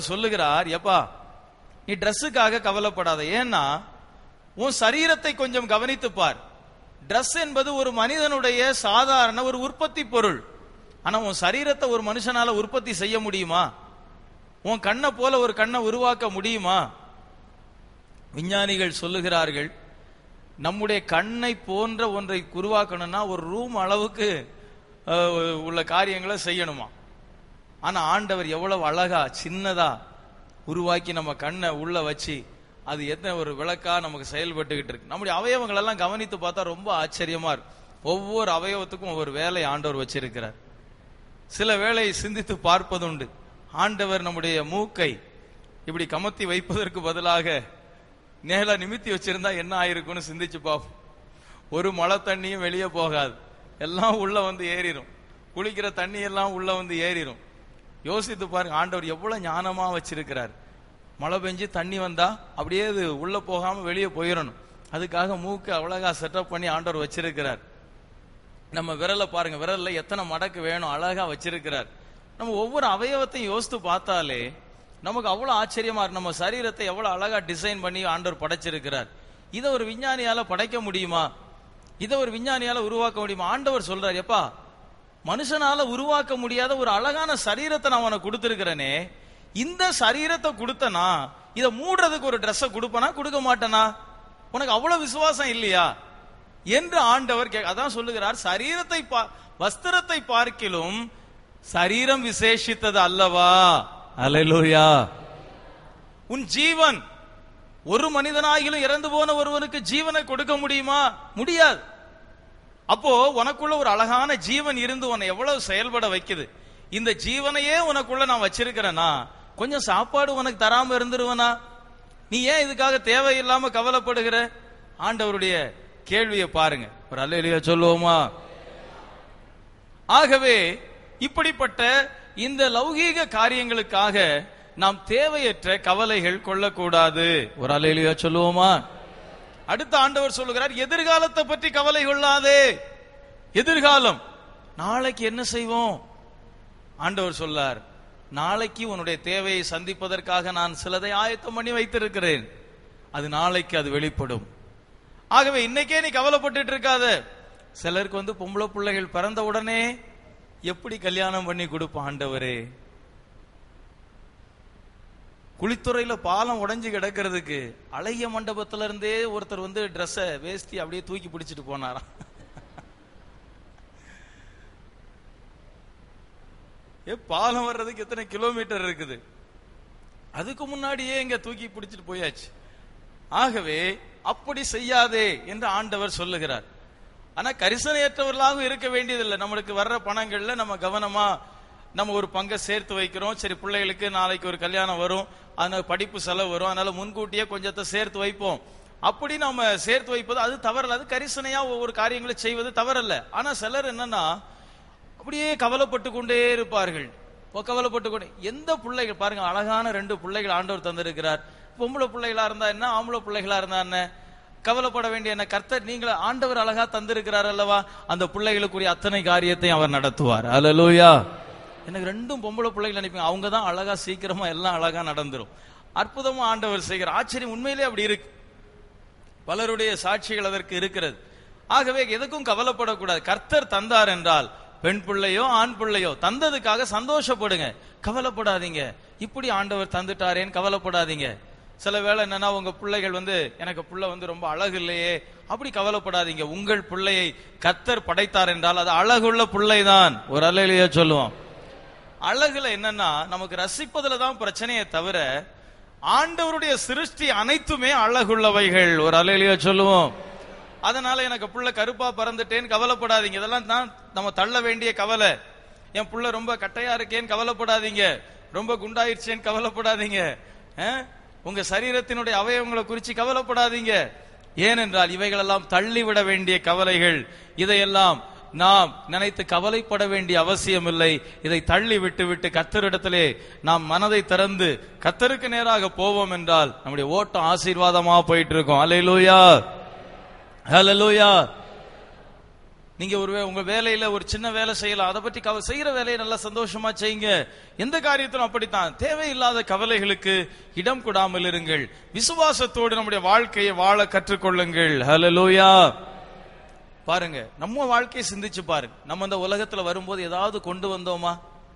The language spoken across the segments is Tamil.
ஆண்டவர் சொல்லுகிறார், எப்பா நீ ட்ரெஸ்ஸுக்காக கவலைப்படாத. ஏன்னா உன் சரீரத்தை கொஞ்சம் கவனித்து பார். ட்ரெஸ் என்பது ஒரு மனிதனுடைய சாதாரண ஒரு உற்பத்தி பொருள். ஆனா உன் சரீரத்தை ஒரு மனுஷனால உற்பத்தி செய்ய முடியுமா? உன் கண்ணை போல ஒரு கண்ணை உருவாக்க முடியுமா? விஞ்ஞானிகள் சொல்லுகிறார்கள், நம்முடைய கண்ணை போன்ற ஒன்றை உருவாக்கணும்னா ஒரு ரூம் அளவுக்கு உள்ள காரியங்களை செய்யணுமா. ஆனா ஆண்டவர் எவ்வளவு அழகா சின்னதா உருவாக்கி நம்ம கண்ணை உள்ள வச்சு அது என்ன ஒரு விளக்கா நமக்கு செயல்பட்டுக்கிட்டு இருக்கு. நம்முடைய அவயவங்கள் எல்லாம் கவனித்து பார்த்தா ரொம்ப ஆச்சரியமா இருக்கு. ஒவ்வொரு அவயவத்துக்கும் ஒவ்வொரு வேலை ஆண்டவர் வச்சிருக்கிறார். சில வேளை சிந்தித்து பார்ப்பதுண்டு, ஆண்டவர் நம்முடைய மூக்கை இப்படி கமத்தி வைப்பதற்கு பதிலாக நேரா நிமித்தி வச்சிருந்தா என்ன ஆயிருக்கும்னு சிந்திச்சு பார்ப்போம். ஒரு மழை தண்ணியும் வெளியே போகாது, எல்லாம் உள்ள வந்து ஏறிடும். குளிக்கிற தண்ணி எல்லாம் உள்ள வந்து ஏறிடும். யோசித்து பாருங்க, ஆண்டவர் எவ்வளவு ஞானமா வச்சிருக்கிறார். மழை பெஞ்சு தண்ணி வந்தா அப்படியே அது உள்ள போகாம வெளியே போயிடணும். அதுக்காக மூக்கு அழகா செட்டப் பண்ணி ஆண்டவர் வச்சிருக்கிறார். நம்ம விரலை பாருங்க, விரல்ல எத்தனை மடக்கு வேணும் அழகா வச்சிருக்கிறார். நம்ம ஒவ்வொரு அவயவத்தையும் யோசித்து பார்த்தாலே நமக்கு அவ்வளவு ஆச்சரியமா இருக்கு. நம்ம சரீரத்தை எவ்வளவு அழகா டிசைன் பண்ணி ஆண்டவர் படைச்சிருக்கிறார். இதை ஒரு விஞ்ஞானியால படைக்க முடியுமா? இதை ஒரு விஞ்ஞானியால உருவாக்க முடியுமா? ஆண்டவர் சொல்றார், எப்பா மனுஷனால உருவாக்க முடியாத ஒரு அழகான சரீரத்தை நான் உனக்கு கொடுத்திருக்கிறேனே, இந்த சரீரத்தை கொடுத்தனா இதை மூடுறதுக்கு ஒரு ட்ரெஸ்ஸை கொடுப்பனா கொடுக்க மாட்டேனா? உனக்கு அவ்வளவு விசுவாசம் இல்லையா என்று ஆண்டவர் அதான் சொல்லுகிறார், சரீரத்தை வஸ்திரத்தை பார்க்கிலும் சரீரம் விசேஷித்தது அல்லவா? அல்லேலூயா. உன் ஜீவன், ஒரு மனிதனாகிலும் இறந்து போன ஒருவனுக்கு ஜீவனை கொடுக்க முடியுமா? முடியாது. அப்போ உனக்குள்ள ஒரு அழகான ஜீவன் இருந்து உன்னை எவ்வளவு செயல்பட வைக்குது. இந்த ஜீவனையே உனக்குள்ள நான் வச்சிருக்கிறேன்னா கொஞ்சம் சாப்பாடு உனக்கு தராம இருந்துருவனா? நீ ஏன் இதுக்காக தேவையில்லாம கவலைப்படுகிற? ஆண்டவருடைய கேள்வியை பாருங்க. ஒரு அல்லேலூயா சொல்லுவோமா? ஆகவே இப்படிப்பட்ட இந்த லௌகீக காரியங்களுக்காக நாம் தேவையற்ற கவலைகள் கொள்ளக்கூடாது. ஒரு அல்லேலூயா சொல்லுவோமா? அடுத்த ஆண்டவர் சொல்லுகிறார், எதிர்காலத்தை பற்றி கவலை கொள்ளாதே. எதிர்காலம், நாளைக்கு என்ன செய்வோம்? ஆண்டவர் சொல்லார், நாளைக்கு உன்னுடைய தேவையை சந்திப்பதற்காக நான் சிலதை ஆயத்தம் பண்ணி வைத்திருக்கிறேன். அது நாளைக்கு அது வெளிப்படும். ஆகவே இன்னைக்கே நீ கவலைப்பட்டு இருக்காத. சிலருக்கு பொம்பளை பிள்ளைகள் பிறந்த உடனே எப்படி கல்யாணம் பண்ணி கொடுப்பான் ஆண்டவரே. குளித்துறையில பாலம் உடைஞ்சு கிடக்கிறதுக்கு அழகிய மண்டபத்தில இருந்தே ஒருத்தர் ட்ரெஸ் வேஸ்டி அப்படியே தூக்கி பிடிச்சிட்டு போனாராம். பாலம் வர்றதுக்கு எத்தனை கிலோமீட்டர் இருக்குது, அதுக்கு முன்னாடியே இங்க தூக்கி பிடிச்சிட்டு போயாச்சு. ஆகவே அப்படி செய்யாதே என்று ஆண்டவர் சொல்லுகிறார். ஆனா கரிசனையற்றவர்களாக இருக்க வேண்டியதில்லை. நம்மளுக்கு வர்ற பணங்கள்ல நம்ம கவனமா நம்ம ஒரு பங்கை சேர்த்து வைக்கிறோம். சரி, பிள்ளைகளுக்கு நாளைக்கு ஒரு கல்யாணம் வரும், அதனால படிப்பு செலவு வரும், அதனால முன்கூட்டியே கொஞ்சத்தை சேர்த்து வைப்போம். அப்படி நம்ம சேர்த்து வைப்பது அது தவறல்ல. அது கரிசனையா ஒவ்வொரு காரியங்களை செய்வது தவறல்ல. ஆனா சிலர் என்னன்னா அப்படியே கவலைப்பட்டு கொண்டே இருப்பார்கள். கவலைப்பட்டு கொண்டே, எந்த பிள்ளைகள் பாருங்க, அழகான 2 பிள்ளைகள் ஆண்டவர் தந்திருக்கிறார். பொம்பளை பிள்ளைகளா இருந்தா என்ன, ஆம்பளை பிள்ளைகளா இருந்தா என்ன, கவலைப்பட வேண்டிய என்ன? கர்த்தர் நீங்கள ஆண்டவர் அழகா தந்திருக்கிறார் அல்லவா, அந்த பிள்ளைகளுக்குரிய அத்தனை காரியத்தை அவர் நடத்துவார். அல்லேலூயா. எனக்கு 2 பொம்பளை பிள்ளைகள் நினைப்பீங்க, அவங்க தான் அழகா சீக்கிரமா எல்லாம் அழகா நடந்துரும். அற்புதமா ஆண்டவர் செய்கிற ஆச்சரியம். உண்மையிலே அப்படி இருக்கு. பலருடைய சாட்சிகள் அதற்கு இருக்கிறது. ஆகவே எதுக்கும் கவலைப்படக்கூடாது. கர்த்தர் தந்தார் என்றால் பெண் பிள்ளையோ ஆண் பிள்ளையோ தந்ததுக்காக சந்தோஷப்படுங்க, கவலைப்படாதீங்க. இப்படி ஆண்டவர் தந்துட்டாரேன்னு கவலைப்படாதீங்க. சில வேளை என்னன்னா உங்க பிள்ளைகள் எனக்கு பிள்ளை ரொம்ப அழகு இல்லையே, அப்படி கவலைப்படாதீங்க. உங்கள் பிள்ளையை கர்த்தர் படைத்தார் என்றால் அது அழகுள்ள பிள்ளைதான். ஒரு அல்லேலூயா சொல்லுவோம். அழகுல என்னன்னா நமக்கு ரசிப்பதுல தான் பிரச்சனையே தவிர ஆண்டவருடைய சிருஷ்டி அனைத்துமே அழகுள்ளவைகள். ஒரு அல்லேலூயா சொல்லுவோம். அதனால எனக்கு புள்ள கருப்பா பறந்துட்டேன்னு கவலைப்படாதீங்க. இதெல்லாம் தான் நம்ம தள்ள வேண்டிய கவலை. என் புள்ள ரொம்ப கட்டையா இருக்கேன்னு கவலைப்படாதீங்க, ரொம்ப குண்டாயிருச்சேன்னு கவலைப்படாதீங்க, உங்க சரீரத்தினுடைய அவயவங்களை குறிச்சு கவலைப்படாதீங்க. ஏனென்றால் இவைகள் எல்லாம் தள்ளிவிட வேண்டிய கவலைகள். இதையெல்லாம் நாம் நினைத்து கவலைப்பட வேண்டிய அவசியம் இல்லை. இதை தள்ளி விட்டு கர்த்தரிடத்திலே நாம் மனதை திறந்து கர்த்தருக்கு நேராக போவோம் என்றால் நம்முடைய ஓட்டம் ஆசீர்வாதமா போயிட்டு இருக்கோம். அல்லேலூயா, அல்லேலூயா. நீங்க உங்க வேலையில ஒரு சின்ன வேலை செய்யலாம், அதை பற்றி செய்யற வேலையை நல்லா சந்தோஷமா செய்யுங்க. எந்த காரியத்திலும் அப்படித்தான். தேவையில்லாத கவலைகளுக்கு இடம் கொடாமல் இருங்கள். விசுவாசத்தோடு நம்முடைய வாழ்க்கையை வாழ கற்றுக்கொள்ளுங்கள். ஹல்லேலூயா. பாருங்க, நம்ம வாழ்க்கையை சிந்திச்சு பாருங்க. நம்ம இந்த உலகத்துல வரும்போது ஏதாவது கொண்டு வந்தோமா?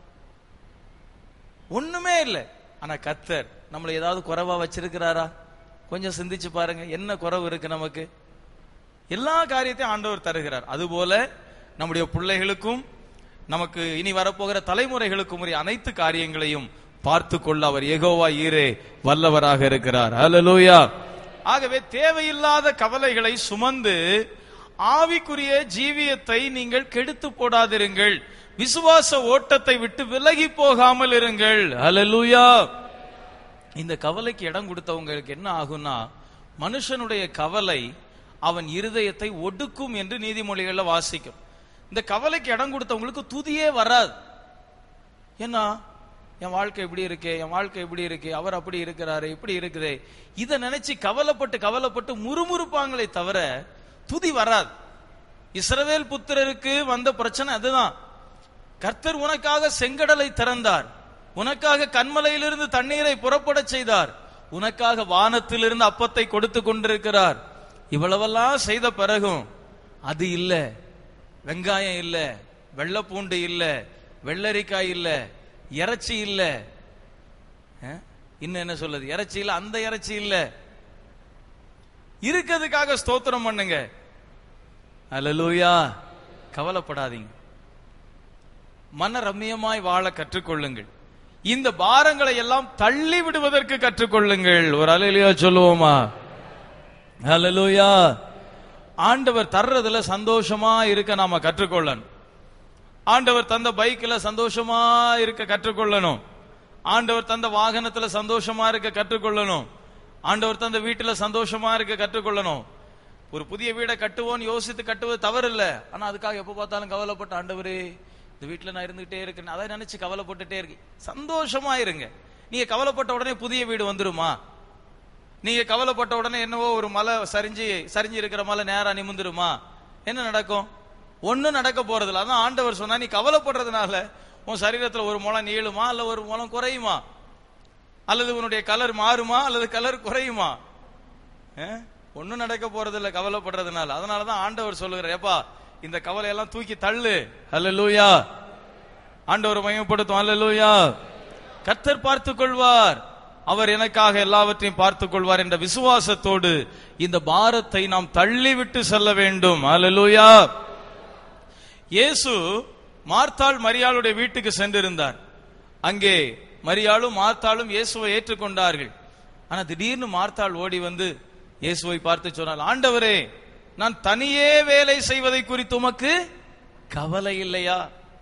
ஒண்ணுமே இல்லை. ஆனா கர்த்தர் நம்மளை ஏதாவது குறைவா வச்சிருக்கிறாரா? கொஞ்சம் சிந்திச்சு பாருங்க, என்ன குறைவு இருக்கு நமக்கு? எல்லா காரியத்தையும் ஆண்டவர் தருகிறார். அதுபோல நம்முடைய பிள்ளைகளுக்கும் நமக்கு இனி வரப்போகிற தலைமுறைகளுக்கும் உரிய அனைத்து காரியங்களையும் பார்த்து கொள்ள அவர் யெகோவா ஈரே வல்லவராக இருக்கிறார். ஹல்லேலூயா. ஆகவே தேவையில்லாத கவலைகளை சுமந்து ஆவிக்குரிய ஜீவியத்தை நீங்கள் கெடுத்து போடாதிருங்கள். விசுவாச ஓட்டத்தை விட்டு விலகி போகாமல் இருங்கள். ஹல்லேலூயா. இந்த கவலைக்கு இடம் கொடுத்தவங்களுக்கு என்ன ஆகும்னா, மனுஷனுடைய கவலை அவன் இருதயத்தை ஒடுக்கும் என்று நீதிமொழிகள்ல வாசிக்கும். இந்த கவலைக்கு இடம் கொடுத்தவங்களுக்கு துதியே வராது. ஏன்னா என் வாழ்க்கை இப்படி இருக்கே, என் வாழ்க்கை இப்படி இருக்கே, அவர் அப்படி இருக்கிறாரு, இப்படி இருக்குதே, இதை நினைச்சு கவலைப்பட்டு முறுமுறுப்பாங்களே தவிர துதி வராது. இஸ்ரவேல் புத்திரருக்கு வந்த பிரச்சனை அதுதான். கர்த்தர் உனக்காக செங்கடலை திறந்தார், உனக்காக கன்மலையிலிருந்து தண்ணீரை புறப்பட செய்தார், உனக்காக வானத்திலிருந்து அப்பத்தை கொடுத்து கொண்டிருக்கிறார். இவ்வளவெல்லாம் செய்த பிறகும் அது இல்ல, வெங்காயம் இல்ல, வெள்ளைப்பூண்டு இல்ல, வெள்ளரிக்காய் இல்ல, இறைச்சி இல்ல, இன்னும் என்ன சொல்லுது, இறைச்சி இல்ல, அந்த இறைச்சி இல்ல, இருக்கிறதுக்காக ஸ்தோத்திரம் பண்ணுங்க. அல்லேலூயா. கவலைப்படாதீங்க, மன ரம்மியமாய் வாழ கற்றுக்கொள்ளுங்கள். இந்த பாரங்களை எல்லாம் தள்ளி விடுவதற்கு கற்றுக்கொள்ளுங்கள். ஒரு அல்லேலூயா சொல்லுவோமா? ஹல்லேலூயா. ஆண்டவர் தர்றதுல சந்தோஷமா இருக்க நாம கற்றுக்கொள்ளணும். ஆண்டவர் தந்த பைக்ல சந்தோஷமா இருக்க கற்றுக்கொள்ளணும். ஆண்டவர் தந்த வாகனத்துல சந்தோஷமா இருக்க கற்றுக்கொள்ளணும். ஆண்டவர் தந்த வீட்டுல சந்தோஷமா இருக்க கற்றுக்கொள்ளணும். ஒரு புதிய வீடை கட்டுவோன்னு யோசித்து கட்டுவது தவறு இல்ல. ஆனா அதுக்காக எப்ப பார்த்தாலும் கவலைப்பட்ட, ஆண்டவரே இந்த வீட்டுல நான் இருந்துகிட்டே இருக்கேன், அதை நினைச்சு கவலைப்பட்டுட்டே இருக்கேன். சந்தோஷமா இருங்க. நீங்க கவலைப்பட்ட உடனே புதிய வீடு வந்துருமா? நீங்க கவலைப்பட்ட உடனே என்னவோ ஒரு மலை சரிஞ்சு இருக்கிற மலை நேரா நிமிந்துருமா? என்ன நடக்கும்? ஒன்னும் நடக்க போறதில்ல. அதான் ஆண்டவர் சொன்னா, நீ கவலைப்படுறதுனால உன் சரீரத்துல ஒரு முளம் நீளுமா, அல்ல ஒரு முளம் குறையுமா, அல்லது உன்னுடைய கலர் மாறுமா, அல்லது கலர் குறையுமா? ஒன்னும் நடக்க போறதில்ல கவலைப்படுறதுனால. அதனாலதான் ஆண்டவர் சொல்லுகிறார், ஏப்பா இந்த கவலையெல்லாம் தூக்கி தள்ளு. ஹல்லேலூயா. ஆண்டவர் மகிமைப்படுத்தும். ஹல்லேலூயா. கர்த்தர் பார்த்துக் கொள்வார், அவர் எனக்காக எல்லாவற்றையும் பார்த்துக் கொள்வார் என்ற விசுவாசத்தோடு இந்த பாரத்தை நாம் தள்ளிவிட்டு செல்ல வேண்டும். ஹல்லேலூயா. இயேசு மார்த்தாள் மரியாளுடைய வீட்டுக்கு சென்றிருந்தார். அங்கே மரியாளும் மார்த்தாளும் இயேசுவை ஏற்றுக்கொண்டார்கள். ஆனா திடீர்னு மார்த்தாள் ஓடி வந்து இயேசுவை பார்த்து சொன்னாள், ஆண்டவரே, நான் தனியே வேலை செய்வதை குறித்து உமக்கு கவலை இல்லையா?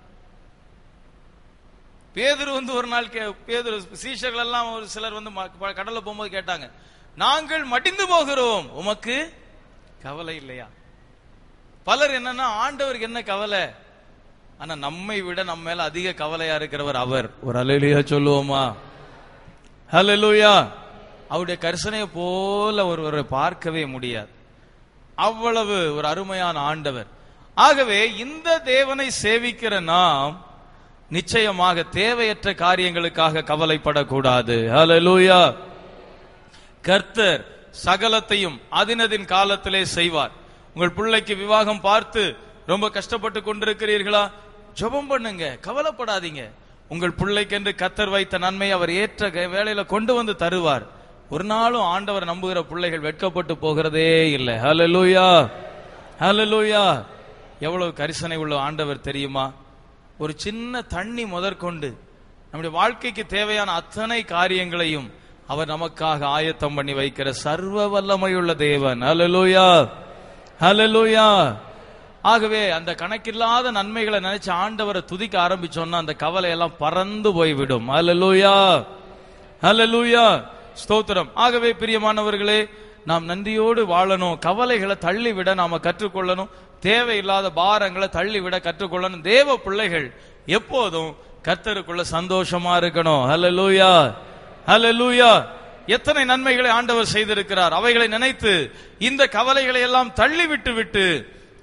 பேதுரு வந்து ஒரு நாள் பேதுரு சீஷர்கள் எல்லாம் ஒரு சிலர் வந்து கடல்ல போகும்போது கேட்டாங்க, நாங்கள் மடிந்து போகிறோம், உமக்கு கவலை இல்லையா? பலர் என்னன்னா, ஆண்டவருக்கு என்ன கவலை? ஆனா நம்மை விட நம்ம மேல அதிக கவலையா இருக்கிறவர் அவர். ஒரு அல்லேலூயா சொல்லுவோமா? ஹல்லேலூயா. அவருடைய கரிசனையை போல ஒருவரை பார்க்கவே முடியாது. அவ்வளவு ஒரு அருமையான ஆண்டவர். ஆகவே இந்த தேவனை சேவிக்கிற நாம் நிச்சயமாக தேவையற்ற காரியங்களுக்காக கவலைப்படக்கூடாது. ஹல்லேலூயா. கர்த்தர் சகலத்தையும் அதினதின் காலத்திலே செய்வார். உங்கள் பிள்ளைக்கு விவாகம் பார்த்து ரொம்ப கஷ்டப்பட்டு கொண்டிருக்கிறீர்களா? ஜெபம் பண்ணுங்க, கவலைப்படாதீங்க. உங்கள் பிள்ளைக்கு என்று கர்த்தர் வைத்த நன்மை அவர் ஏற்ற வேளையில கொண்டு வந்து தருவார். ஒரு நாளும் ஆண்டவர் நம்புகிற பிள்ளைகள் வெட்கப்பட்டு போகிறதே இல்லை. ஹல்லேலூயா. ஹல்லேலூயா. எவ்வளவு கரிசனை உள்ள ஆண்டவர் தெரியுமா? ஒரு சின்ன தண்ணி முதற்கொண்டு நம்முடைய வாழ்க்கைக்கு தேவையான அத்தனை காரியங்களையும் அவர் நமக்காக ஆயத்தம் பண்ணி வைக்கிற சர்வ வல்லமையுள்ள தேவன். ஹல்லேலூயா. ஹல்லேலூயா. ஆகவே அந்த கணக்கில்லாத நன்மைகளை நினைச்சு ஆண்டவரை துதிக்க ஆரம்பிச்சோம்னா அந்த கவலை எல்லாம் பறந்து போய்விடும். ஹல்லேலூயா. ஹல்லேலூயா. ஸ்தோத்திரம். ஆகவே பிரியமானவர்களே, நாம் நன்றியோடு வாழணும். கவலைகளை தள்ளிவிட நாம கற்றுக்கொள்ளணும். தேவையில்லாத பாரங்களை தள்ளிவிட கற்றுக்கொள்ளணும். தேவ பிள்ளைகள் எப்போதும் கர்த்தருக்குள்ள சந்தோஷமா இருக்கணும். ஹல்லேலூயா. ஹல்லேலூயா. எத்தனை நன்மைகளை ஆண்டவர் செய்திருக்கிறார், அவைகளை நினைத்து இந்த கவலைகளை எல்லாம் தள்ளிவிட்டு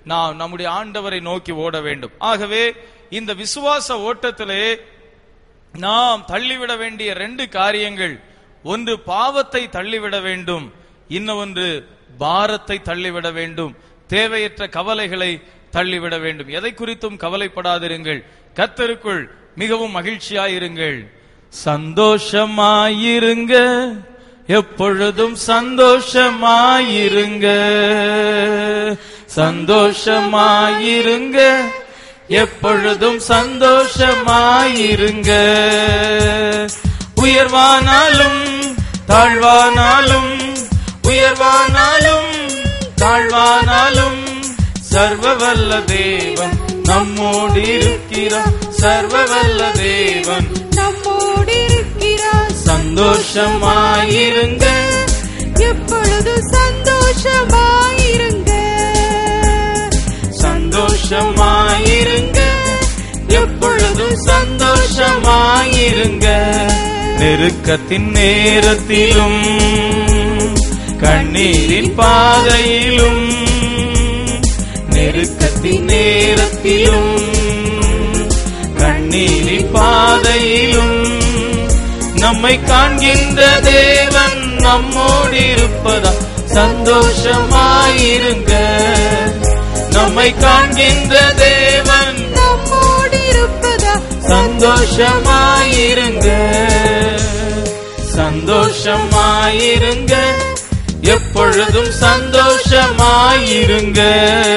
நாம் நம்முடைய ஆண்டவரை நோக்கி ஓட வேண்டும். ஆகவே இந்த விசுவாச ஓட்டத்திலே நாம் தள்ளிவிட வேண்டிய 2 காரியங்கள், ஒன்று பாவத்தை தள்ளிவிட வேண்டும், இன்னொன்று பாரத்தை தள்ளிவிட வேண்டும், தேவையற்ற கவலைகளை தள்ளிவிட வேண்டும். எதை குறித்தும் கவலைப்படாதிருங்கள், கர்த்தருக்குள் மிகவும் மகிழ்ச்சியாயிருங்கள், சந்தோஷமாயிருங்க, எப்பொழுதும் சந்தோஷமாயிருங்க, சந்தோஷமாயிருங்க, எப்பொழுதும் சந்தோஷமாயிருங்க. உயர்வானாலும் தாழ்வானாலும், உயர்வானாலும் தாழ்வானாலும், சர்வவல்ல தேவன் நம்மோடு இருக்கிறார், சர்வவல்ல தேவன் நம்மோடு இருக்கிறார். சந்தோஷமாயிருங்க, எப்பொழுதும் சந்தோஷமாயிருங்க, சந்தோஷமாயிருங்க, எப்பொழுதும் சந்தோஷமாயிருங்க. நெருக்கத்தின் நேரத்திலும் கண்ணீரின் பாதையிலும், நெருக்கத்தின் நேரத்திலும் கண்ணீரின் பாதையிலும், நம்மை காண்கின்ற தேவன் நம்மோடு இருப்பதா சந்தோஷமாயிருங்க, நம்மை காண்கின்ற தேவன் நம்மோடு இருப்பதா சந்தோஷமாயிருங்க, சந்தோஷமாயிருங்க, எப்பொழுதும் சந்தோஷமாயிருங்க,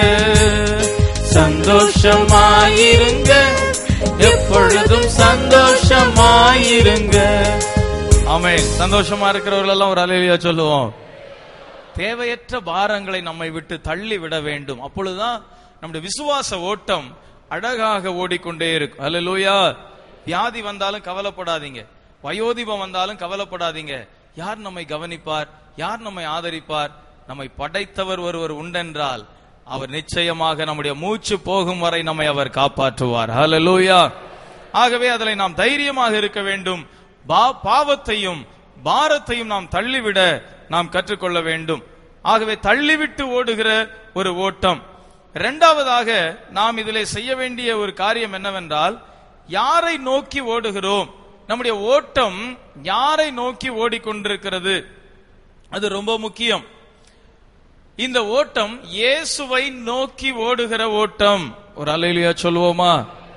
சந்தோஷமாயிருங்க, எப்பொழுதும் சந்தோஷமாயிருங்க. ஆமென். சந்தோஷமா இருக்கிறவர்கள் எல்லாம் ஒரு அல்லேலூயா சொல்லுவோம். தேவையற்ற பாரங்களை நம்மை விட்டு தள்ளி விட வேண்டும். அப்பொழுதுதான் நம்முடைய விசுவாச ஓட்டம் அழகாக ஓடிக்கொண்டே இருக்கும். அல்லேலூயா. வியாதி வந்தாலும் கவலைப்படாதீங்க, வயோதிபம் வந்தாலும் கவலைப்படாதீங்க. யார் நம்மை கவனிப்பார், யார் நம்மை ஆதரிப்பார்? நம்மை படைத்தவர் ஒருவர் உண்டென்றால் அவர் நிச்சயமாக நம்முடைய மூச்சு போகும் வரை நம்மை அவர் காப்பாற்றுவார். ஹல்லேலூயா. ஆகவே அதில் நாம் தைரியமாக இருக்க வேண்டும். பாவத்தையும் பாரத்தையும் நாம் தள்ளிவிட நாம் கற்றுக்கொள்ள வேண்டும். ஆகவே தள்ளிவிட்டு ஓடுகிற ஒரு ஓட்டம். இரண்டாவதாக நாம் இதிலே செய்ய வேண்டிய ஒரு காரியம் என்னவென்றால், யாரை நோக்கி ஓடுகிறோம், நம்முடைய ஓட்டம் யாரை நோக்கி ஓடிக்கொண்டிருக்கிறது, அது ரொம்ப முக்கியம். இந்த ஓட்டம் இயேசுவை நோக்கி ஓடுகிற ஓட்டம். ஒரு அல்லேலூயா சொல்லுவோமா?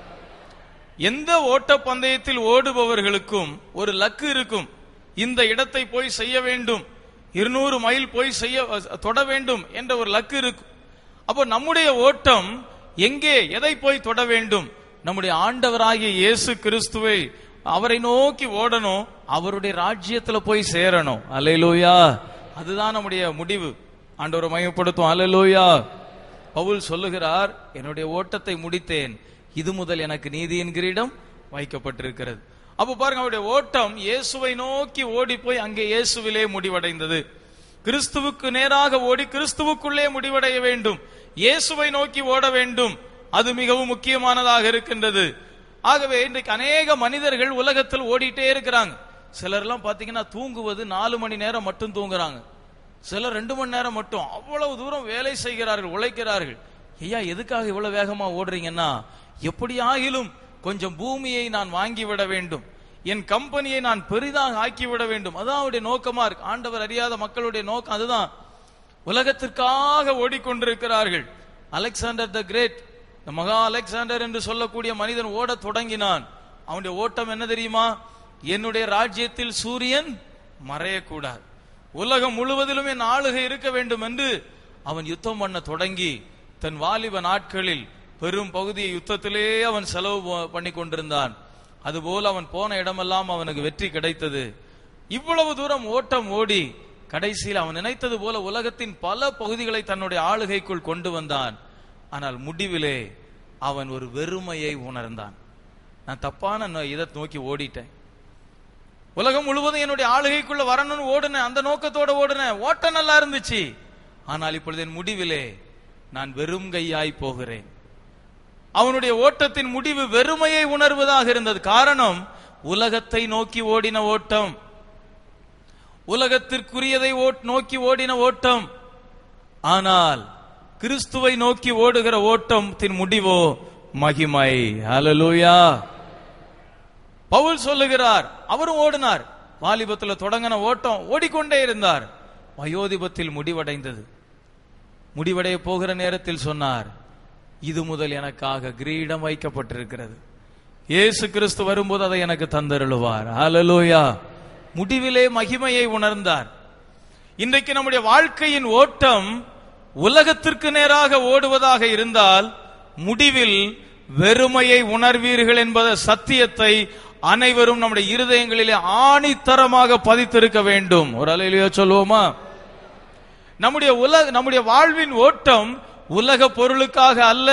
எந்த ஓட்ட பந்தயத்தில் ஓடுபவர்களுக்கும் ஒரு லக்கு இருக்கும். இந்த இடத்தை போய் செய்ய வேண்டும், 200 மைல் போய் தொட வேண்டும் என்ற ஒரு லக்கு இருக்கும். அப்போ நம்முடைய ஓட்டம் எங்கே, எதை போய் தொட வேண்டும்? நம்முடைய ஆண்டவராகிய இயேசு கிறிஸ்துவை, அவரை நோக்கி ஓடணும், அவருடைய ராஜ்யத்துல போய் சேரணும். அல்லேலூயா. அதுதான் நம்முடைய முடிவு. ஆண்டவரை மகிமைப்படுத்தும். அல்லேலூயா. பவுல் சொல்லுகிறார், என்னுடைய ஓட்டத்தை முடித்தேன், இது முதல் எனக்கு நீதியின் கிரீடம் வைக்கப்பட்டிருக்கிறது. அப்ப பாருங்க, அவருடைய ஓட்டம் இயேசுவை நோக்கி ஓடி போய் அங்கே இயேசுவிலே முடிவடைந்தது. கிறிஸ்துவுக்கு நேராக ஓடி கிறிஸ்துவுக்குள்ளே முடிவடைய வேண்டும், இயேசுவை நோக்கி ஓட வேண்டும். அது மிகவும் முக்கியமானதாக இருக்கின்றது. ஆகவே இன்றைக்கு அநேக மனிதர்கள் உலகத்தில் ஓடிட்டே இருக்கிறாங்க. சிலர்லாம் பாத்தீங்கன்னா தூங்குவது 4 மணி நேரம் மட்டும் தூங்குறாங்க, சிலர் 2 மணி நேரம் மட்டும். அவ்வளவு தூரம் வேலை செய்கிறார்கள், உழைக்கிறார்கள். ஐயா, எதுக்காக இவ்வளவு வேகமா ஓடுறீங்கன்னா, எப்படியாகிலும் கொஞ்சம் பூமியை நான் வாங்கிவிட வேண்டும், என் கம்பெனியை நான் பெரிதாக ஆக்கிவிட வேண்டும். அதான் அவருடைய நோக்கமா இருக்கு. ஆண்டவர் அறியாத மக்களுடைய நோக்கம் அதுதான். உலகத்திற்காக ஓடிக்கொண்டிருக்கிறார்கள். அலெக்சாண்டர் த கிரேட், மகா அலெக்சாண்டர் என்று சொல்லக்கூடிய மனிதன் ஓட தொடங்கினான். அவனுடைய ஓட்டம் என்ன தெரியுமா? என்னுடைய ராஜ்யத்தில் சூரியன் மறையக்கூடாது, உலகம் முழுவதிலும் என் ஆளுகை இருக்க வேண்டும் என்று அவன் யுத்தம் பண்ண தொடங்கி தன் வாலிப நாட்களில் பெரும் பகுதியை யுத்தத்திலே அவன் செலவு பண்ணி கொண்டிருந்தான். அதுபோல அவன் போன இடமெல்லாம் அவனுக்கு வெற்றி கிடைத்தது. இவ்வளவு தூரம் ஓட்டம் ஓடி கடைசியில் அவன் நினைத்தது போல உலகத்தின் பல பகுதிகளை தன்னுடைய ஆளுகைக்குள் கொண்டு வந்தான். ஆனால் முடிவிலே அவன் ஒரு வெறுமையை உணர்ந்தான். நான் தப்பான இதை நோக்கி ஓடிட்டேன், உலகம் முழுவதும் என்னுடைய ஆளுகைக்குள்ள வரணும்னு ஓடுனேன், அந்த நோக்கத்தோட ஓடுனேன், ஓட்டம் நல்லா இருந்துச்சு. ஆனால் இப்பொழுது என் முடிவிலே நான் வெறும் கையாய் போகிறேன். அவனுடைய ஓட்டத்தின் முடிவு வெறுமையை உணர்வதாக இருந்தது. காரணம், உலகத்தை நோக்கி ஓடின ஓட்டம், உலகத்திற்குரியதை நோக்கி ஓடின ஓட்டம். ஆனால் கிறிஸ்துவை நோக்கி ஓடுகிற ஓட்டத்தின் முடிவோ மகிமை. ஹல்லேலூயா. பவுல் சொல்லுகிறார், அவரும் ஓடினார். வாலிபத்தில் தொடங்கின ஓட்டம் ஓடிக்கொண்டே இருந்தார். வயோதிபத்தில் முடிவடைந்தது. முடிவடைய போகிற நேரத்தில் சொன்னார், இது முதல் எனக்காக கிரீடம் வைக்கப்பட்டிருக்கிறது. இயேசு கிறிஸ்து வரும்போது அதை எனக்கு தந்தருளுவார். ஹல்லேலூயா. முடிவிலே மகிமையை உணர்ந்தார். இன்றைக்கு நம்முடைய வாழ்க்கையின் ஓட்டம் உலகத்திற்கு நேராக ஓடுவதாக இருந்தால் முடிவில் வெறுமையை உணர்வீர்கள் என்பத சத்தியத்தை அனைவரும் நம்முடைய இருதயங்களிலே ஆணித்தரமாக பதித்திருக்க வேண்டும். ஒரு அல்லேலூயா சொல்லுவோமா? நம்முடைய வாழ்வின் ஓட்டம் உலக பொருளுக்காக அல்ல.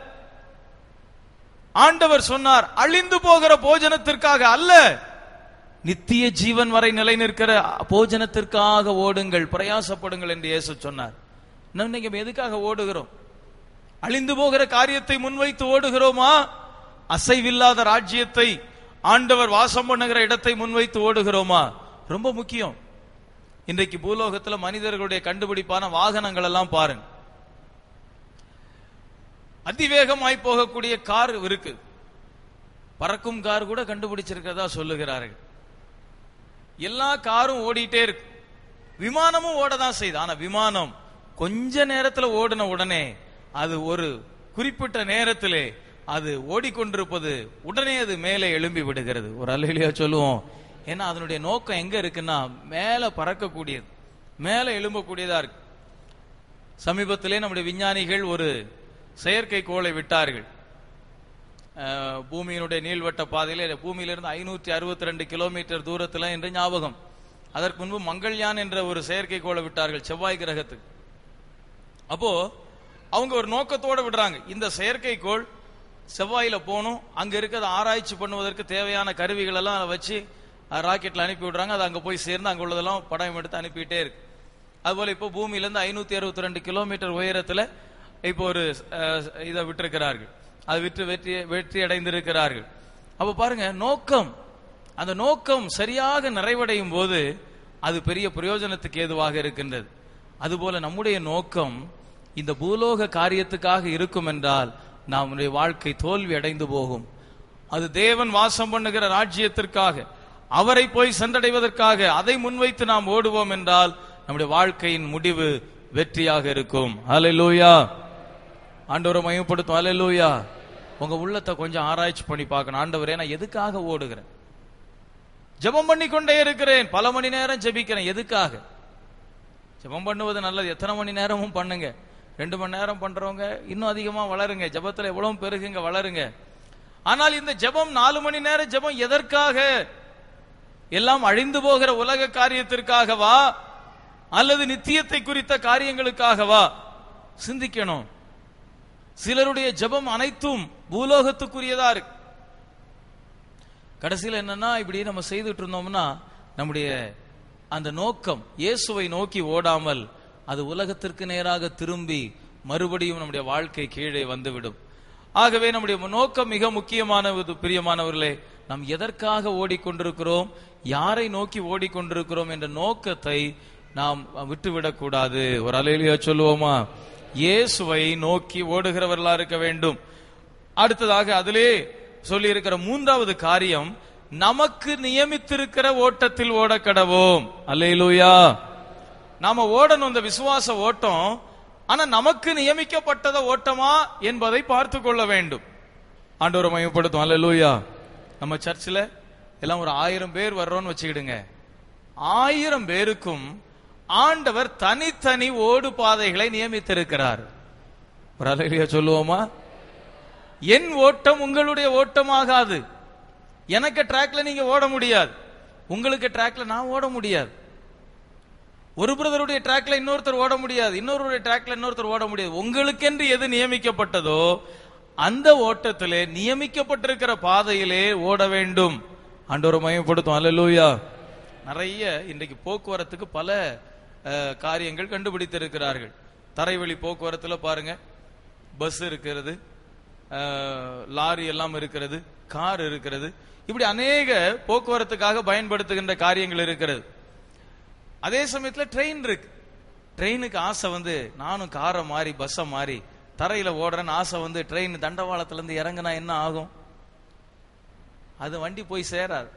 ஆண்டவர் சொன்னார், அழிந்து போகிற போஜனத்திற்காக அல்ல, நித்திய ஜீவன் வரை நிலை நிற்கிற போஜனத்திற்காக ஓடுங்கள், பிரயாசப்படுங்கள் என்று இயேசு சொன்னார். நம்ம எதுக்காக ஓடுகிறோம்? அழிந்து போகிற காரியத்தை முன்வைத்து ஓடுகிறோமா? அசைவில்லாத ராஜ்யத்தை, ஆண்டவர் வாசம் பண்ணுகிற இடத்தை முன்வைத்து ஓடுகிறோமா? ரொம்ப முக்கியம். இன்றைக்கு பூலோகத்தில் மனிதர்களுடைய கண்டுபிடிப்பான வாகனங்கள் எல்லாம் பாருங்க. அதிவேகமாய் போகக்கூடிய கார் இருக்கு. பறக்கும் கார் கூட கண்டுபிடிச்சிருக்கிறதா சொல்லுகிறார்கள். எல்லா காரும் ஓடிட்டே இருக்கு. விமானமும் ஓடதான் செய்யுது. ஆனா விமானம் கொஞ்ச நேரத்தில் ஓடின உடனே அது ஒரு குறிப்பிட்ட நேரத்திலே அது ஓடிக்கொண்டிருப்பது உடனே அது மேலே எழும்பி விடுகிறது. ஒரு அல்லேலூயா சொல்லுவோம். ஏன்னா அதனுடைய நோக்கம் எங்க இருக்குன்னா மேல பறக்கக்கூடியது, மேல எழும்பக்கூடியதா இருக்கு. சமீபத்திலே நம்முடைய விஞ்ஞானிகள் ஒரு செயற்கை கோளை விட்டார்கள். பூமியினுடைய நீள்வட்ட பாதையில பூமியிலிருந்து 562 கிலோமீட்டர் தூரத்தில் என்று ஞாபகம். அதற்கு முன்பு மங்கள்யான் என்ற ஒரு செயற்கை கோளை விட்டார்கள் செவ்வாய் கிரகத்துக்கு. அப்போ அவங்க ஒரு நோக்கத்தோடு விடுறாங்க, இந்த செயற்கைக்கோள் செவ்வாயில போகணும், அங்க இருக்கிறத ஆராய்ச்சி பண்ணுவதற்கு தேவையான கருவிகள் எல்லாம் வச்சு ராக்கெட்ல அனுப்பி விடுறாங்க. அது அங்க போய் சேர்ந்து அங்க உள்ளதெல்லாம் படம் எடுத்து அனுப்பிட்டே இருக்கு. அதுபோல இப்போ பூமியிலிருந்து 562 கிலோமீட்டர் உயரத்துல இப்போ ஒரு இதை விட்டிருக்கிறார்கள். அது வெற்றி அடைந்திருக்கிறார்கள். அப்ப பாருங்க நோக்கம், அந்த நோக்கம் சரியாக நிறைவடையும் போது அது பெரிய பிரயோஜனத்துக்கு ஏதுவாக இருக்கின்றது. அதுபோல நம்முடைய நோக்கம் இந்த பூலோக காரியத்துக்காக இருக்கும் என்றால் நம்முடைய வாழ்க்கை தோல்வி அடைந்து போகும். அது தேவன் வாசம் பண்ணுகிற ராஜ்யத்திற்காக, அவரை போய் சென்றடைவதற்காக அதை முன்வைத்து நாம் ஓடுவோம் என்றால் நம்முடைய வாழ்க்கையின் முடிவு வெற்றியாக இருக்கும். ஹல்லேலூயா. ஆண்டவரை மகிமைப்படுத்தும். ஹல்லேலூயா. உங்க உள்ளத்தை கொஞ்சம் ஆராய்ச்சி பண்ணி பார்க்கணும். ஆண்டவரே, நான் எதுக்காக ஓடுகிறேன்? ஜெபம் பண்ணி கொண்டே இருக்கிறேன், பல மணி நேரம் ஜெபிக்கிறேன், எதுக்காக? ஜெபம் பண்ணுவது நல்லது, எத்தனை மணி நேரமும் பண்ணுங்க. 2 மணி நேரம் பண்றவங்க இன்னும் அதிகமா வளருங்க, ஜெபத்துல எவ்வளவு பெருகுங்க, வளருங்க. ஆனால் இந்த ஜெபம் 4 மணி நேரம் ஜெபம் எதற்காக? எல்லாம் அழிந்து போகிற உலக காரியத்திற்காகவா அல்லது நித்தியத்தை குறித்த காரியங்களுக்காகவா? சிந்திக்கணும். சிலருடைய ஜெபம் அனைத்தும் பூலோகத்துக்குரியதா இருக்கு. கடைசியில் என்னன்னா, இப்படி நம்ம செய்துட்டு இருந்தோம்னா நம்முடைய அந்த நோக்கம் இயேசுவை நோக்கி ஓடாமல் அது உலகத்திற்கு நேராக திரும்பி மறுபடியும் நம்முடைய வாழ்க்கை கீழே வந்துவிடும். ஆகவே நம்முடைய நோக்கம் மிக முக்கியமானது. பிரியமானவர்களே, நாம் எதற்காக ஓடிக்கொண்டிருக்கிறோம், யாரை நோக்கி ஓடிக்கொண்டிருக்கிறோம் என்ற நோக்கத்தை நாம் விட்டுவிடக் கூடாது. ஒரு அல்லேலூயா சொல்லுவோமா? இயேசுவை நோக்கி ஓடுகிறவர்களா இருக்க வேண்டும். அடுத்ததாக அதிலே சொல்லி இருக்கிற 3வது காரியம், நமக்கு நியமித்திருக்கிற ஓட்டத்தில் ஓட கடவோம். அல்லேலூயா. நாம ஓடணும் இந்த விசுவாச ஓட்டம். ஆனா நமக்கு நியமிக்கப்பட்டத ஓட்டமா என்பதை பார்த்து கொள்ள வேண்டும். ஆண்டவரை மகிமைப்படுத்தும். அல்லேலூயா. நம்ம சர்ச்சில் எல்லாம் ஒரு 1000 பேர் வர்றோம்னு வச்சுக்கிடுங்க. 1000 பேருக்கும் ஆண்டவர் தனித்தனி ஓடு பாதைகளை நியமித்திருக்கிறார். ஒரு அல்லேலூயா சொல்லுவோமா? என் ஓட்டம் உங்களுடைய ஓட்டமாகாது. எனக்கு ட்ராக்ல நீங்க ஓட முடியாது, உங்களுக்கு ட்ராக்ல நான் ஓட முடியாது. ஒரு பிரதருடைய ட்ராக்ல இன்னொருத்தர் ஓட முடியாது, இன்னொருடைய ட்ராக்ல இன்னொருத்தர் ஓட முடியாது. உங்களுக்கென்று எது நியமிக்கப்பட்டதோ அந்த ஓட்டத்திலே நியமிக்கப்பட்டிருக்கிற பாதையிலே ஓட வேண்டும். ஆண்டவரை மகிமைப்படுத்தும். அல்லேலூயா. நிறைய இன்றைக்கு போக்குவரத்துக்கு பல காரியங்கள் கண்டுபிடித்திருக்கிறார்கள். தரைவழி போக்குவரத்துல பாருங்க, பஸ் இருக்கிறது, லாரி எல்லாம் இருக்கிறது, கார் இருக்கிறது, இப்படி அநேக போக்குவரத்துக்காக பயன்படுத்துகின்ற காரியங்கள் இருக்கிறது. அதே சமயத்தில் ட்ரெயின் இருக்கு. ட்ரெயினுக்கு ஆசை வந்து நானும் காரை மாறி பஸ்ஸை மாறி தரையில ஓடுறேன்னு ஆசை வந்து ட்ரெயின் தண்டவாளத்துல இருந்து இறங்குனா என்ன ஆகும்? அது வண்டி போய் சேராது.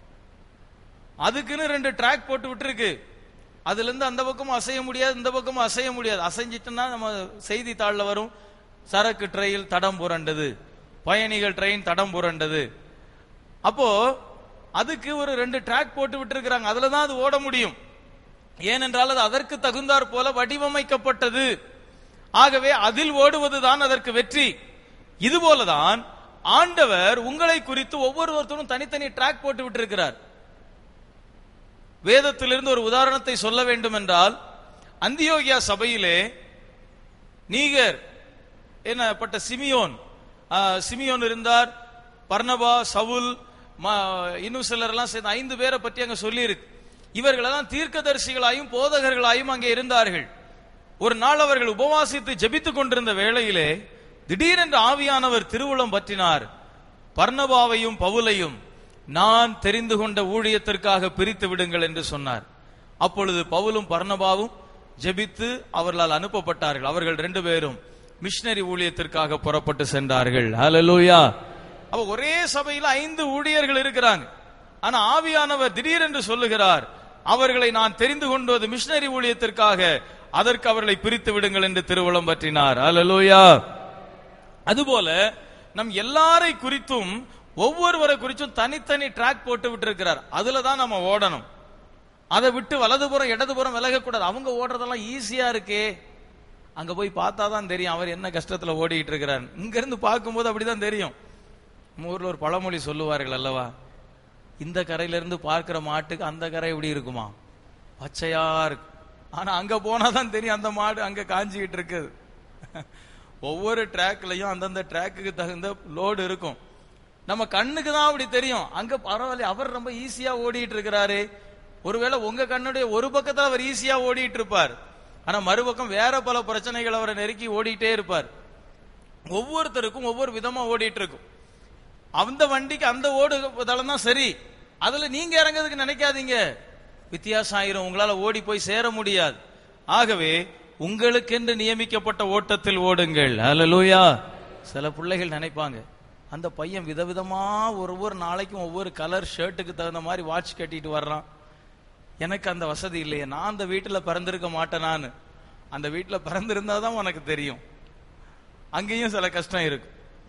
அதுக்குன்னு 2 ட்ராக் போட்டு விட்டுருக்கு. அதுல இருந்து அந்த பக்கமும் அசைய முடியாது, இந்த பக்கமும் அசைய முடியாது. அசைஞ்சிட்டுன்னா நம்ம செய்தித்தாள்ல வரும், சரக்கு ட்ரெயின் தடம் புரண்டது, பயணிகள் ட்ரெயின் தடம் புரண்டது. அப்போ அதுக்கு ஒரு 2 ட்ராக் போட்டு விட்டுருக்காங்க. அதுலதான் அது ஓட முடியும். ஏனென்றால் அது அதற்கு தகுந்தாற் போல வடிவமைக்கப்பட்டது. ஆகவே அதில் ஓடுவதுதான் அதற்கு வெற்றி. இது போலதான் ஆண்டவர் உங்களை குறித்து ஒவ்வொருவரும் தனித்தனி ட்ராக் போட்டு விட்டிருக்கிறார். வேதத்திலிருந்து ஒரு உதாரணத்தை சொல்ல வேண்டும் என்றால், அந்தியோகியா சபையிலே நீகர் என்னப்பட்ட சிமியோன் இருந்தார். பர்னபா, சவுல், இன்னும் சிலர் எல்லாம் சேர்ந்து 5 பேரை பற்றி அங்க சொல்லி இருக்கு. இவர்களெல்லாம் தீர்க்கதரிசிகளாயும் போதகர்களாயும் அங்கே இருந்தார்கள். ஒரு நாள் அவர்கள் உபவாசித்து ஜெபித்துக் கொண்டிருந்த வேளையிலே திடீரென்று ஆவியானவர் திருவுளம் பற்றினார். பர்னபாவையும் பவுலையும் நான் தெரிந்து கொண்ட ஊழியத்திற்காக பிரித்து விடுங்கள் என்று சொன்னார். அப்பொழுது பவுலும் பர்னபாவும் ஜெபித்து அவர்களால் அனுப்பப்பட்டார்கள். அவர்கள் 2 பேரும் மிஷனரி ஊழியத்திற்காக புறப்பட்டு சென்றார்கள். ஹல்லேலூயா. அப்ப ஒரே சபையில் 5 ஊழியர்கள் இருக்கிறாங்க. ஆனா ஆவியானவர் திடீரென்று சொல்லுகிறார், அவர்களை நான் தெரிந்து கொண்டது மிஷனரி ஊழியத்திற்காக, அதற்கு அவர்களை பிரித்து விடுங்கள் என்று திருவுளம் பற்றினார். ஹல்லேலூயா. அதுபோல நம் எல்லாரை குறித்தும் ஒவ்வொருவரை குறித்தும் தனித்தனி ட்ராக் போட்டு விட்டு அதுலதான் நம்ம ஓடணும். அதை விட்டு வலதுபுறம் இடதுபுறம் விலகக்கூடாது. அவங்க ஓடுறதெல்லாம் ஈஸியா இருக்கே, அங்க போய் பார்த்தா தான் தெரியும் அவர் என்ன கஷ்டத்துல ஓடிட்டு இருக்கிறார். இங்க இருந்து பார்க்கும்போது அப்படிதான் தெரியும். நம்ம ஊர்ல ஒரு பழமொழி சொல்லுவார்கள் அல்லவா, இந்த கரையில இருந்து பார்க்கிற மாட்டுக்கு அந்த கரை எப்படி இருக்குமா, பச்சையா இருக்கு. ஆனா அங்க போனாதான் தெரியும் அந்த மாடு அங்க காஞ்சிக்கிட்டு இருக்குது. ஒவ்வொரு டிராக்லயும் அந்தந்த டிராக்கு தகுந்த லோடு இருக்கும். நம்ம கண்ணுக்கு தான் அப்படி தெரியும். அங்க பரவாயில்ல, அவர் ரொம்ப ஈஸியா ஓடிட்டு இருக்கிறாரு. ஒருவேளை உங்க கண்ணுடைய ஒரு பக்கத்துல அவர் ஈஸியா ஓடிட்டு இருப்பார், ஆனா மறுபக்கம் வேற பல பிரச்சனைகள் அவரை நெருக்கி ஓடிட்டே இருப்பார். ஒவ்வொருத்தருக்கும் ஒவ்வொரு விதமா ஓடிட்டு இருக்கும். அந்த வண்டிக்கு அந்த ஓடுதளம் தான் சரி, அதுல நீங்க இறங்கிறதுக்கு நினைக்காதீங்க, வித்தியாசம் ஆயிரும், உங்களால ஓடி போய் சேர முடியாது. ஆகவே உங்களுக்கென்று நியமிக்கப்பட்ட ஓட்டத்தில் ஓடுங்கள். ஹல்லேலூயா. சில பிள்ளைகள் நினைப்பாங்க, அந்த பையன் விதவிதமா ஒவ்வொரு நாளைக்கும் ஒவ்வொரு கலர் ஷர்ட்டுக்கு தகுந்த மாதிரி வாட்ச் கட்டிட்டு வர்றான், எனக்கு அந்த வசதி இல்லையே, நான் அந்த வீட்டுல பிறந்திருக்க மாட்டேன். நான் அந்த வீட்டுல பிறந்திருந்தாதான் உனக்கு தெரியும், அங்கேயும் சில கஷ்டம் இருக்கு.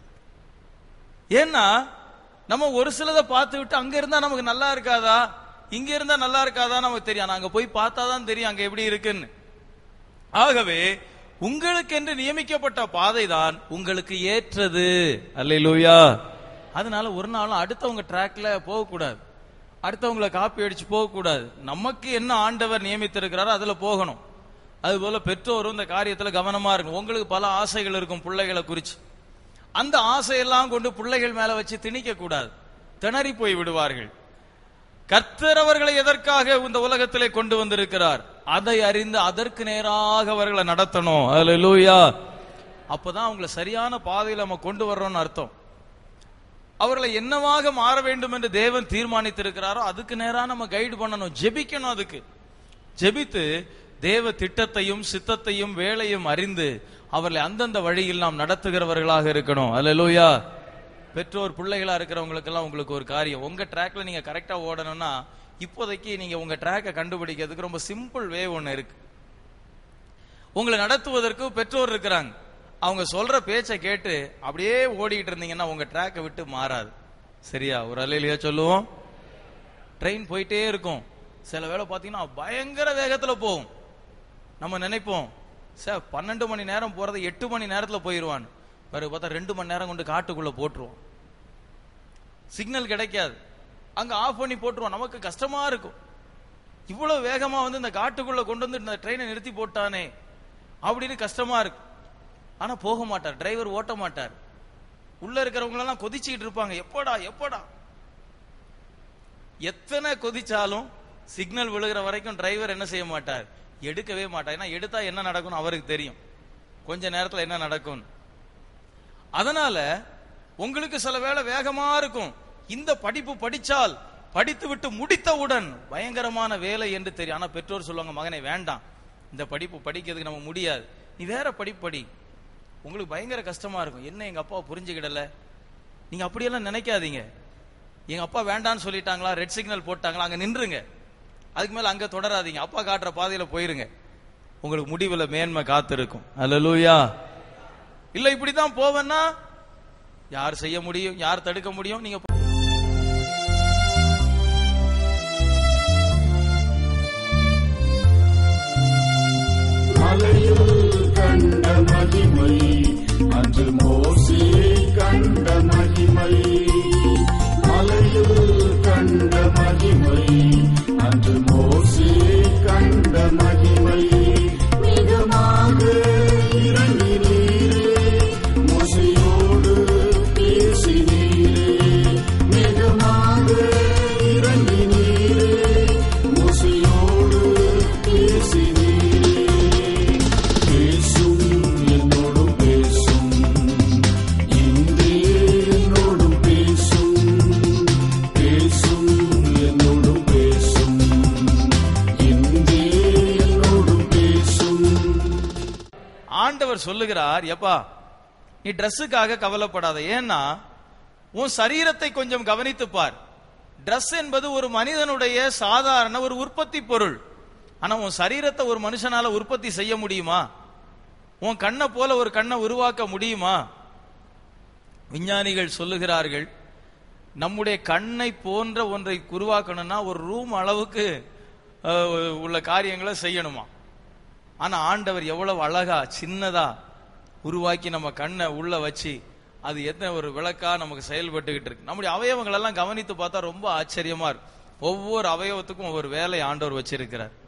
ஏன்னா நம்ம ஒரு சிலதை பார்த்து விட்டு அங்க இருந்தா நமக்கு நல்லா இருக்காதா, இங்க இருந்தா நல்லா இருக்காதா நமக்கு தெரியும். அங்க போய் பார்த்தாதான் தெரியும் அங்க எப்படி இருக்குன்னு. ஆகவே உங்களுக்கு என்று நியமிக்கப்பட்ட பாதை தான் உங்களுக்கு ஏற்றது. அல்லேலூயா. அதனால ஒரு நாளும் அடுத்தவங்க டிராக்ல போகக்கூடாது, அடுத்தவங்களை காப்பி அடிச்சு போகக்கூடாது. நமக்கு என்ன ஆண்டவர் நியமித்திருக்கிறாரோ அதுல போகணும். அதுபோல பெற்றோரும் இந்த காரியத்துல கவனமா இருக்கும். உங்களுக்கு பல ஆசைகள் இருக்கும் பிள்ளைகளை குறிச்சு, அந்த ஆசையெல்லாம் கொண்டு பிள்ளைகள் மேல வச்சு திணிக்க கூடாது, திணறி போய் விடுவார்கள். கர்த்தர் அவர்களை எதற்காக இந்த உலகத்திலே கொண்டு வந்திருக்கிறார் அதை அறிந்து அதற்கு நேராக அவர்களை நடத்தணும். அல்லேலூயா. அப்பதான் அவங்களை சரியான பாதையில் நம்ம கொண்டு வர்றோம்னு அர்த்தம். அவர்களை என்னவாக மாற வேண்டும் என்று தேவன் தீர்மானித்திருக்கிறாரோ அதுக்கு நேராக நம்ம கைடு பண்ணணும், ஜெபிக்கணும். அதுக்கு ஜெபித்து தேவ திட்டத்தையும் சித்தத்தையும் வேலையும் அறிந்து அவர்களை அந்தந்த வழியில் நாம் நடத்துகிறவர்களாக இருக்கணும். அல்லேலூயா. பெற்றோர் பிள்ளைகளா இருக்கிறவங்களுக்கு எல்லாம் உங்களுக்கு ஒரு காரியம், உங்க ட்ராக்ல நீங்க கரெக்டா ஓடணும்னா இப்போதைக்கு நீங்க உங்க ட்ராக்கை கண்டுபிடிக்கிறதுக்கு ரொம்ப சிம்பிள் வே ஒன்னு இருக்கு. உங்களை நடத்துவதற்கு பெற்றோர் இருக்கிறாங்க. அவங்க சொல்ற பேச்சை கேட்டு அப்படியே ஓடிட்டு இருந்தீங்கன்னா உங்க ட்ராக்கை விட்டு மாறாது. சரியா? ஒரு அல்லேலூயா சொல்லுவோம். ட்ரெயின் போயிட்டே இருக்கும். சில வேளை பாத்தீங்கன்னா பயங்கர வேகத்துல போகும். நம்ம நினைப்போம், சார் 12 மணி நேரம் போறதை 8 மணி நேரத்துல போயிருவான். பிறகு பார்த்தா 2 மணி நேரம் கொண்டு காட்டுக்குள்ள போட்டுருவோம். சிக்னல் கிடைக்காது, அங்க ஆஃப் பண்ணி போட்டுருவோம். நமக்கு கஷ்டமா இருக்கும், இவ்வளவு வேகமா வந்து இந்த காட்டுக்குள்ள கொண்டு வந்து இந்த ட்ரெயினை நிறுத்தி போட்டானே அப்படின்னு கஷ்டமா இருக்கு. ஆனா போக மாட்டார், டிரைவர் ஓட்ட மாட்டார். உள்ள இருக்கிறவங்க எல்லாம் கொதிச்சுக்கிட்டு இருப்பாங்க, எப்படா எப்படா. எத்தனை கொதிச்சாலும் சிக்னல் விழுகிற வரைக்கும் டிரைவர் என்ன செய்ய மாட்டார், எடுக்கவே மாட்டார். ஏன்னா எடுத்தா என்ன நடக்கும் அவருக்கு தெரியும், கொஞ்ச நேரத்துல என்ன நடக்கும். அதனால உங்களுக்கு சில வேளை வேகமா இருக்கும். இந்த படிப்பு படிச்சால் படித்து விட்டு முடித்தவுடன் பயங்கரமான வேலை என்று தெரியும். ஆனா பெற்றோர் சொல்லுவாங்க, மகனே வேண்டாம், இந்த படிப்பு படிக்கிறதுக்கு நம்ம முடியாது, நீ வேற படிப்பு படி. உங்களுக்கு பயங்கர கஷ்டமா இருக்கும், என்ன எங்க அப்பாவை புரிஞ்சுக்கிடல. நீங்க அப்படியெல்லாம் நினைக்காதீங்க. எங்க அப்பா வேண்டான்னு சொல்லிட்டாங்களா, ரெட் சிக்னல் போட்டாங்களா, அங்க நின்றுங்க. அதுக்கு மேல அங்க தொடராதீங்க, அப்பா காட்டுற பாதையில போயிருங்க. உங்களுக்கு முடிவுல மேன்மை காத்திருக்கும். அல்லேலூயா. இல்ல இப்படிதான் போவேன்னா யார் செய்ய முடியும், யார் தடுக்க முடியும்? நீங்க கண்ட மகிமை அன்று மோசே கண்ட மகிமை, மலையில் கண்ட மகிமை அன்று மோசே கண்ட மகிமை, மிகமாக இறங்கினீரே மோசையோடு பேசினீரே, மிகமாக இறங்கினீரே மோசையோடு பேசினீரே. ஆண்டவர் சொல்லுகிறார், எப்பா நீ டிரெஸ்ஸுக்காக கவலைப்படாத, ஏன்னா உன் சரீரத்தை கொஞ்சம் கவனித்து பார். டிரெஸ் என்பது ஒரு மனிதனுடைய சாதாரண ஒரு உற்பத்தி பொருள். ஆனா உன் சரீரத்தை ஒரு மனுஷனால உற்பத்தி செய்ய முடியுமா? உன் கண்ணை போல ஒரு கண்ணை உருவாக்க முடியுமா? விஞ்ஞானிகள் சொல்லுகிறார்கள், நம்முடைய கண்ணை போன்ற ஒன்றை உருவாக்கணும்னா ஒரு ரூம் அளவுக்கு உள்ள காரியங்களை செய்யணுமா. ஆனா ஆண்டவர் எவ்வளவு அழகா சின்னதா உருவாக்கி நம்ம கண்ணை உள்ள வச்சு அது எத்தனை ஒரு விளக்கா நமக்கு செயல்பட்டுக்கிட்டு இருக்கு. நம்முடைய அவயவங்கள் எல்லாம் கவனித்து பார்த்தா ரொம்ப ஆச்சரியமா இருக்கு. ஒவ்வொரு அவயவத்துக்கும் ஒவ்வொரு வேலை ஆண்டவர் வச்சிருக்கிறார்.